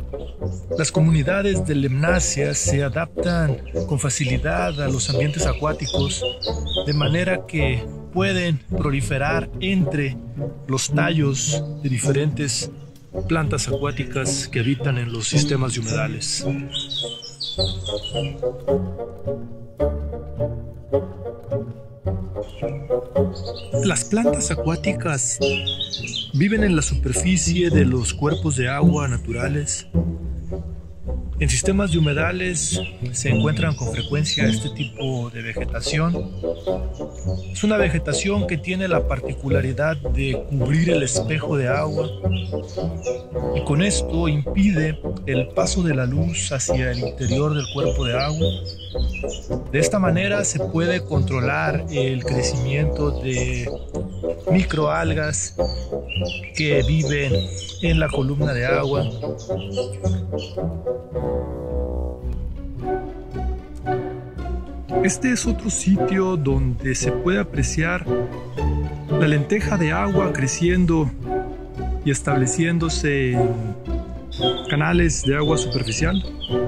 Las comunidades de lemnáceas se adaptan con facilidad a los ambientes acuáticos, de manera que pueden proliferar entre los tallos de diferentes plantas acuáticas que habitan en los sistemas de humedales. Las plantas acuáticas viven en la superficie de los cuerpos de agua naturales. En sistemas de humedales se encuentran con frecuencia este tipo de vegetación. Es una vegetación que tiene la particularidad de cubrir el espejo de agua y con esto impide el paso de la luz hacia el interior del cuerpo de agua. De esta manera se puede controlar el crecimiento de microalgas que viven en la columna de agua. Este es otro sitio donde se puede apreciar la lenteja de agua creciendo y estableciéndose en canales de agua superficial.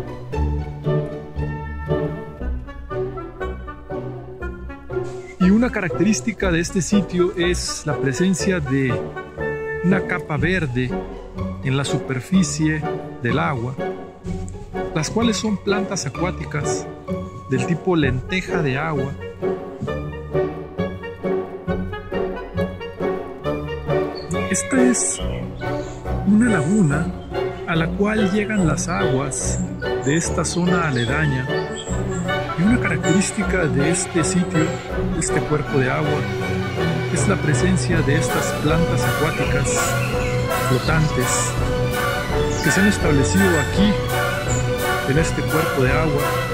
Y una característica de este sitio es la presencia de una capa verde en la superficie del agua, las cuales son plantas acuáticas del tipo lenteja de agua. Esta es una laguna a la cual llegan las aguas de esta zona aledaña, y una característica de este sitio, este cuerpo de agua, es la presencia de estas plantas acuáticas flotantes que se han establecido aquí en este cuerpo de agua